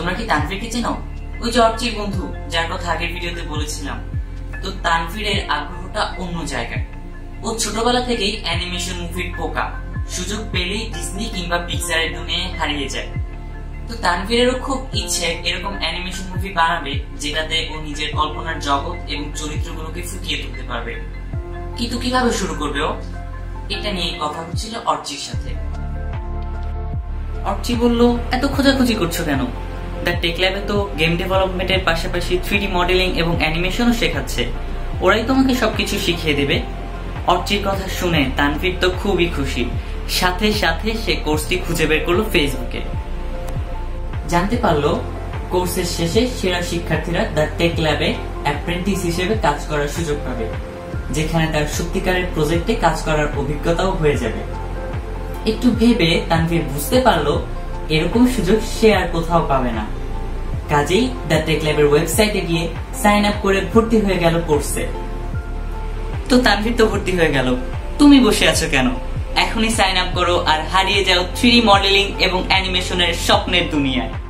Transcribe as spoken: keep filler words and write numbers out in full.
তোমরা কি তানভীরকে চেনো? ওই যে অর্চির বন্ধু, যার কথা আগের ভিডিওতে বলেছিলাম। তো তানভীরের আগ্রহটা অন্য জায়গায়। ও ছোটবেলা থেকেই অ্যানিমেশন মুভির পোকা, সুযোগ পেলেই ডিজনি কিংবা পিক্সারের দুনিয়ায় হারিয়ে যায়। তো তানভীরেরও খুব ইচ্ছে এরকম অ্যানিমেশন মুভি বানাবে, যেটাতে ও নিজের কল্পনার জগৎ এবং চরিত্রগুলোকে ফুটিয়ে তুলতে পারবে। কিন্তু কিভাবে শুরু করবে ও? এটা নিয়ে কথা হচ্ছিল অর্চির সাথে। অর্চি বলল, এত খোঁজাখুঁজি করছো কেন? দ্য টেক ল্যাবে তো গেম ডেভেলপমেন্টের পাশাপাশি থ্রি ডি মডেলিং এবং অ্যানিমেশনও শেখাচ্ছে, ওরাই তোমাকে সবকিছু শিখিয়ে দেবে। অর্চির কথা শুনে তানভীর তো খুবই খুশি। সাথে সাথে সে কোর্সটি খুঁজে বের করলো ফেসবুকে। জানতে পারলো কোর্সের শেষে সেরা শিক্ষার্থীরা দ্য টেক ল্যাবে অ্যাপ্রেন্টিস হিসেবে কাজ করার সুযোগ পাবে, যেখানে তার সত্যিকারের প্রজেক্টে কাজ করার অভিজ্ঞতাও হয়ে যাবে। একটু ভেবে তানভীর বুঝতে পারলো এরকম সুযোগ সে আর কোথাও পাবে না। কাজেই দ্য টেক ল্যাবের ওয়েবসাইটে গিয়ে সাইন আপ করে ভর্তি হয়ে গেল কোর্সে। তো তানভীর তো ভর্তি হয়ে গেল, তুমি বসে আছো কেন? এখনই সাইন আপ করো আর হারিয়ে যাও থ্রি ডি মডেলিং এবং অ্যানিমেশনের স্বপ্নের দুনিয়ায়।